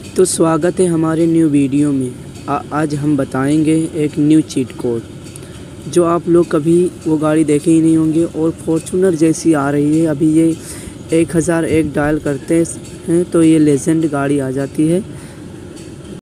तो स्वागत है हमारे न्यू वीडियो में। आज हम बताएंगे एक न्यू चीट कोड जो आप लोग कभी वो गाड़ी देखे ही नहीं होंगे और फॉर्च्यूनर जैसी आ रही है। अभी ये 1001 डायल करते हैं तो ये लेजेंड गाड़ी आ जाती है।